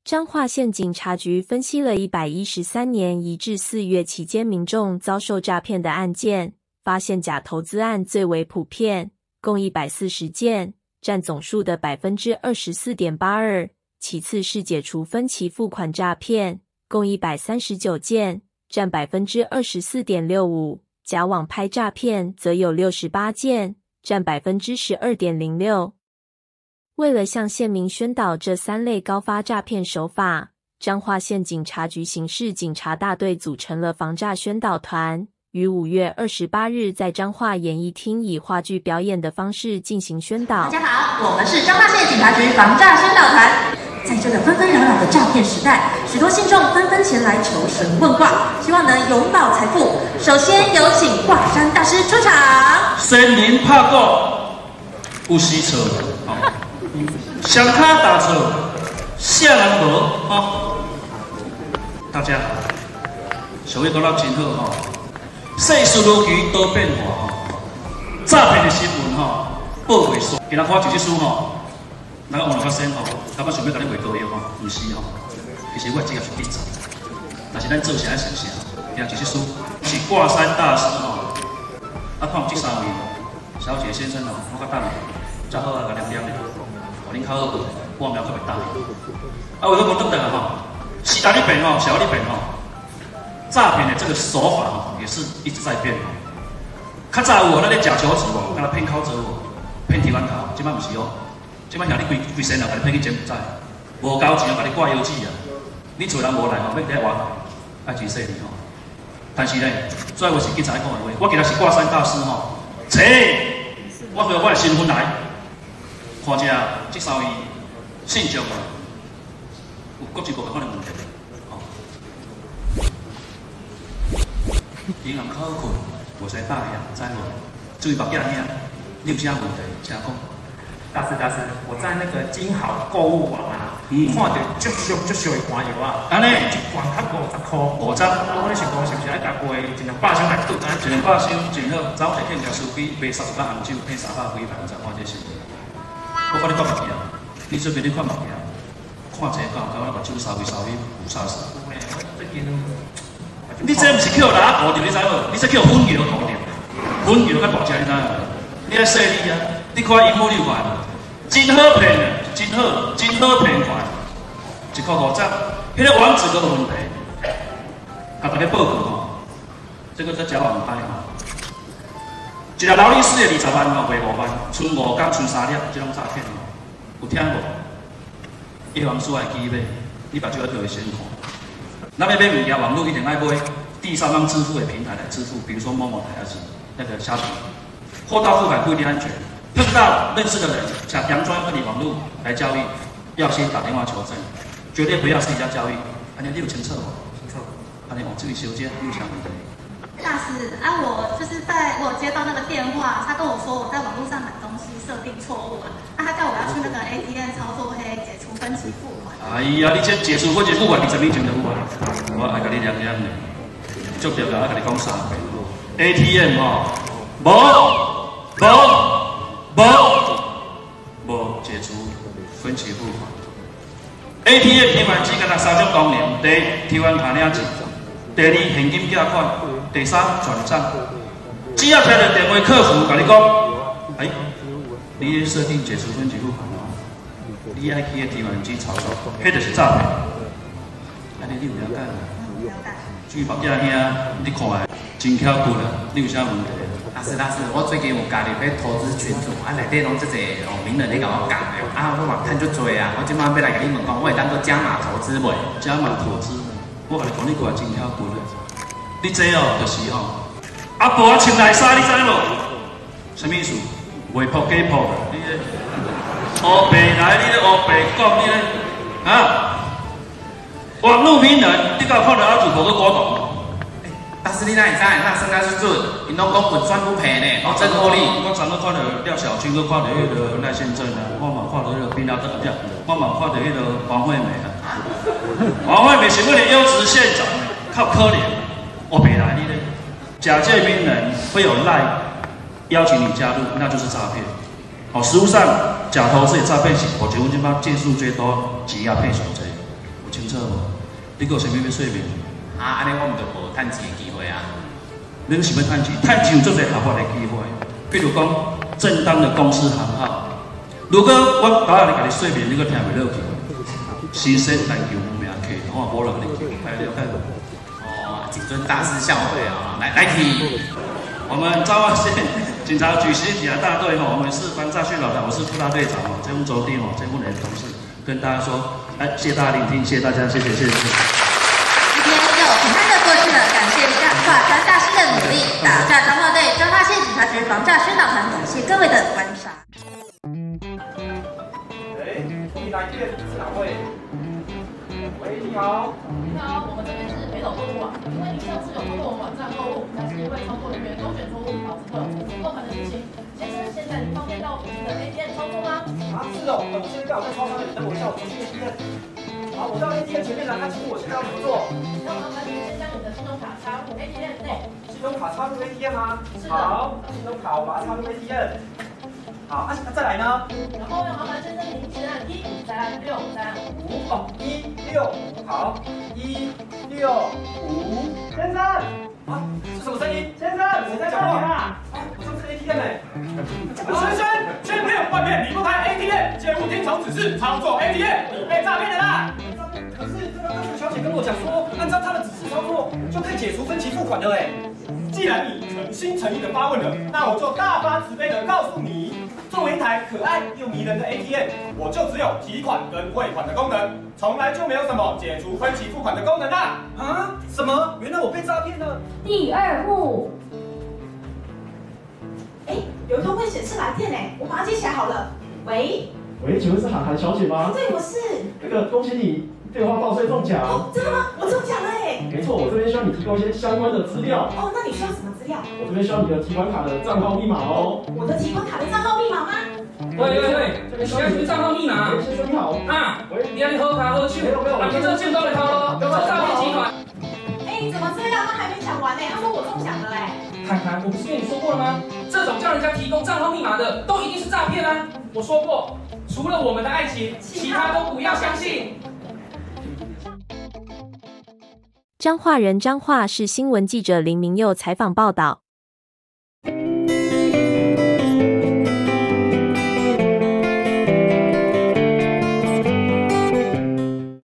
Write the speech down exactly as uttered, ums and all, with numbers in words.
彰化县警察局分析了一百一十三年一至四月期间民众遭受诈骗的案件，发现假投资案最为普遍，共一百四十件，占总数的 百分之二十四点八二。其次是解除分期付款诈骗，共一百三十九件，占 百分之二十四点六五。假网拍诈骗则有六十八件，占 百分之十二点零六。为了向县民宣导这三类高发诈骗手法，彰化县警察局刑事警察大队组成了防诈宣导团，于五月二十八日在彰化演艺厅以话剧表演的方式进行宣导。 大家好，我们是彰化县警察局防诈宣导团。在这个纷纷扰扰的诈骗时代，许多信众纷纷前来求神问卦，希望能永保财富。首先有请卦山大师出场。 先人拍鼓，有时错，哦，双脚打错，啥人无？哦，大家好，小月讲得真好吼。世事如棋多变化吼，诈骗的新闻吼报袂煞。今仔看就这书吼。那个王老发生吼，感觉想要甲你画高药吼，毋是吼。其实我职业是警察，但是咱做啥想啥，听这些书是挂山大师吼。啊，看有这三位小姐先生吼，我较等下，较好啊，甲念念咧，互恁较好过，半秒较袂等。啊，为了讲等等啊吼，是哪里变吼，小里变吼，诈骗的这个手法吼，也是一直在变吼。较早有那个假球子哦，敢若骗口子哦，骗提款卡，即摆毋是哦。即摆兄弟规规身人，甲你骗去柬埔寨，无交钱，甲你挂邮寄啊！你厝人无来吼，要伫外口爱钱说你吼。但是呢，最后是警察讲的话，我今仔是挂山大师吼，切！我回我的身份来，看者这三位信众啊，有各一个可能问题。吼，银行考困，无使打呀，知无？注意目镜兄，你有啥问题，请讲。 大师大师，我在那个金豪购物网啊，嗯、看到足俗足俗的款药啊， 安尼一罐才五十块， 五十。 啊，我咧想讲是不是爱甲卖一两百箱来赌？ 一两百箱真好，早一骗条司机卖三十八红酒，骗三百几万，才看这是。我帮你看目镜，你准备你看目镜，看这个，甲我目睭稍微稍微有啥事？ 最近， 你这不是捡哪糊着，你知无？你这捡粉油糊着，粉油较大只，你知无？你爱细腻啊！你看荧幕你看。真好骗的，真好，真好骗款，一块五十，迄个网址都有问题，甲大家报告吼，这个在假网拍吼，一个劳力士的二十万吼卖五万，剩五天剩三粒，这种诈骗吼，有听无？一网所爱机买，你把这个就会先看。咱要买物件，网络一定爱买第三方支付的平台来支付，比如说某某台还是那个虾皮，货到付款不一定安全。碰到认识的人想佯装跟你网络来交易，要先打电话求证，绝对不要私下交易。安尼你有清楚无？清楚。安尼往这里修建，你有啥问题？ 大师，啊，我就是在我接到那个电话，他跟我说我在网络上买东西设定错误啊，啊，他叫我要去那个 A T M 操作黑解除分期付款。 哎呀，你这解除分期付款，你什么前就有啊？我爱甲你念念的，足条条爱甲你讲三遍。A T M 吼，无无。无无解除分期付款 ，A T M 提款机敢若三种功能：第一，提款卡领钱；第二，现金寄款；第三，转账。只要听到电话客服甲你讲，哎，你设定解除分期付款哦，你爱去个提款机操作，迄就是诈骗。安尼你有了解无？了解。注意目镜兄，你看下，真巧骨啦，你有啥问题？ 大师大师，我最近有加入迄投资群组，啊内底拢即个哦名人咧甲我讲的，啊我嘛趁足多啊，我即摆要来甲你问讲，我会当做加码投资袂？ 加码投资，我甲你讲，你过来真巧骨啦。你这哦，就是吼，阿婆穿内衫，你知无？什么意思？卖破假破啦！你咧乌白来，你咧乌白讲，你咧啊？网络名人，你敢看到阿主头个股东？ 大师，你哪会知？那算甲是准？因拢讲稳赚不赔呢，哦，真获利。 我昨日看到廖小军，我看到迄个赖先生啊，我嘛看到迄个宾拉德不，我嘛看到迄个黄惠美啊。黄惠美是为了优质县长，靠可怜，我北来你咧，假借名人会有赖邀请你加入，那就是诈骗。好，实务上假投资也诈骗型，我结婚这帮件数最多，挤压骗手贼。 清楚无？你有啥物要说明？ 啊，安尼我们就无趁钱的机会啊。 你是要趁钱？趁钱有做侪合法的机会，比如讲正当的公司行号。如果我打下来甲你说明，你阁听袂落去，新生篮球有名客，我无人你去，来了解无？ 哦，谨遵大师教诲啊！来来提。 我们彰化县警察局刑警大队吼，我们是班炸训老大，我是副大队长哦，这份周弟哦，这份的同事跟大家说，哎，谢谢大家聆听，谢谢大家，谢谢谢谢。 今天又平安的过去了，感谢彰化张大师的努力，打炸彰化队彰化县警察局防诈宣导团，感谢各位的观察。 哎，出题来电是哪位？喂，你好。 你好，我们这边是北斗购物网，因为您上次有透过我们网站购物，但是因为操作人员勾选错误，导致会有重复购款的情形。先生，现在您方便到附近的 A T M 操作吗？ 啊，是哦，我现在刚好在超商里，等我一下，我去 A T M。好，我到 A T M 前面来，那请问我现在要怎么做？ 那麻烦您先将你的信用卡插入 A T M 内。 信用卡插入 A T M 吗？ 是的。 好，信用卡我把它插入 A T M。好，啊，那再来呢？ 然后要麻烦先生您先按一，再按六，再按五。 哦，一六五，好，一六五。先生，啊，是什么声音？先生，谁在讲话啊？啊，我上次 A T M 哎。 先生，千片万片离不开 A T M， 切勿听从指示操作 A T M， 你被诈骗了啦！ 可是这个客服小姐跟我讲说，按照她的指示操作就可以解除分期付款的哎。 既然你诚心诚意的发问了，那我就大发慈悲的告诉你，作为一台可爱又迷人的 A T M， 我就只有提款跟汇款的功能，从来就没有什么解除分期付款的功能啦！ 啊？什么？原来我被诈骗了！ 第二户。哎，有一通未显示来电哎，我把它接起来好了。喂， 喂，请问是韩寒小姐吗？ 对，我是。 那个，恭喜你电话报税中奖。 哦，真的吗？我中奖了哎。 没错，我这边需要你提供一些相关的资料。 哦，那你需要什么资料？ 我这边需要你的提款卡的账号密码哦。 我的提款卡的账号密码吗？ 喂喂喂，这边需要你的账号密码。 先生你好。 啊，喂，你让你喝卡喝酒，啊，你这酒都来掏了，这诈骗集团。 哎，怎么资料他还没讲完呢？他说我中奖了哎。 涵涵，我不是跟你说过了吗？这种叫人家提供账号密码的，都一定是诈骗啊！我说过，除了我们的爱情，其他都不要相信。 彰化人彰化市新闻记者林明佑采访报道。